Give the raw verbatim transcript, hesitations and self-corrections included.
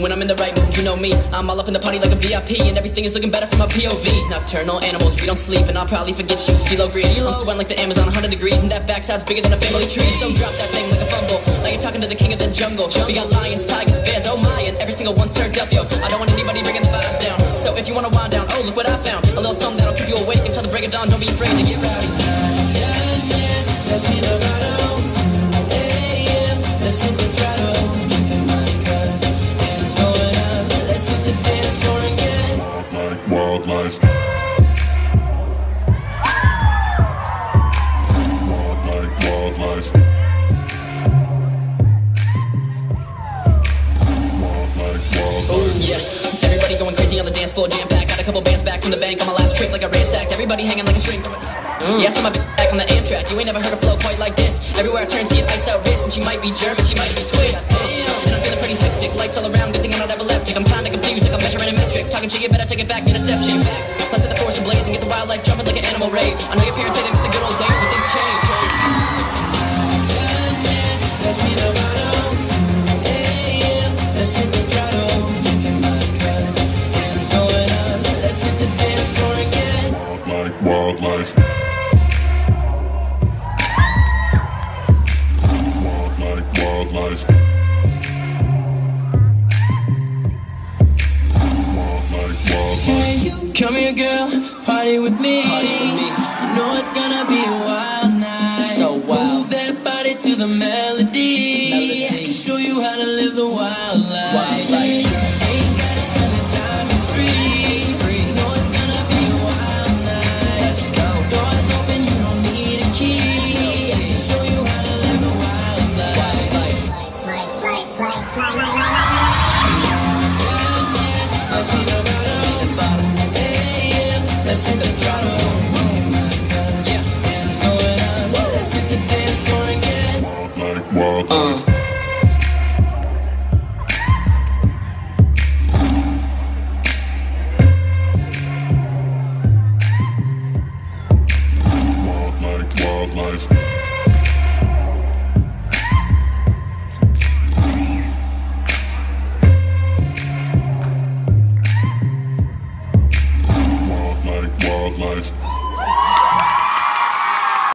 when I'm in the right mood, you know me. I'm all up in the party like a V I P, and everything is looking better from a P O V. Nocturnal animals, we don't sleep, and I'll probably forget you. CeeLo Green, I'm sweating like the Amazon, one hundred degrees, and that backside's bigger than a family tree. So drop that thing like a fumble, like you're talking to the king of the jungle. We got lions, tigers, bears, oh my, and every single one's turned up, yo. I don't want anybody bringing the vibes down. So if you wanna wind down, oh look what I found, a little something that'll keep you awake until the break of dawn. Don't be afraid to get rowdy. Yeah, yeah, pass me the bottles. Hey, yeah, let's hit the throttle. Drinking my cut, hands going up. Let's hit the dance floor again. Wild like wildlife. Wild like wildlife. Wild like wildlife. Oh yeah, everybody going crazy on the dance floor, jam packed. Got a couple bands back from the bank on my last trip, like I ransacked. Everybody hanging like a string from a mm. Yeah, I saw my bitch back on the Amtrak. You ain't never heard a flow quite like this. Everywhere I turn, see an ice out wrist, and she might be German, she might be Swiss. Damn. And I'm feeling pretty hectic, lights all around, good thing I'm not epileptic. I'm kinda confused, like I'm measuring a metric. Talking to you, better take it back, interception. Let's set the force ablaze and get the wildlife jumping like an animal rave. I know your parents say that it's the good old days, but things change. Yeah, yeah, pass me the bottles. Hey, yeah, let's hit the throttle. Drinking my cut, hands going up. Let's hit the dance floor again. Wild like wildlife. Wild like wildlife. Wild like wildlife. Hey, you, come here, girl, party with me. Party with me. You know it's gonna be a wild night. So wild. Move that body to the melody. melody. I can show you how to live the wild life. Wild life. Ain't gotta spend the time, it's free. It's free. You know it's gonna be a wild night. Let's go. Doors open, you don't need a key. I can show you how to live a wild life. Wild life. Life, life, life, life, life, life, life. Yeah, yeah, pass me the bottle. Hey, yeah, let's hit the throttle. Yeah, hands going up. Let's hit the dance floor again. Wild like wildlife. Uh. Wild like wildlife.